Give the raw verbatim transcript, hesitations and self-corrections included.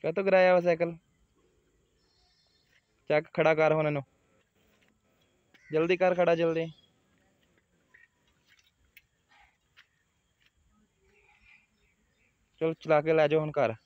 कतो गिराया वा साइकिल? चक खड़ा कर हुण इहनूं, जल्दी कर खड़ा जल्दी। चल चला के लै जाओ हुण घर।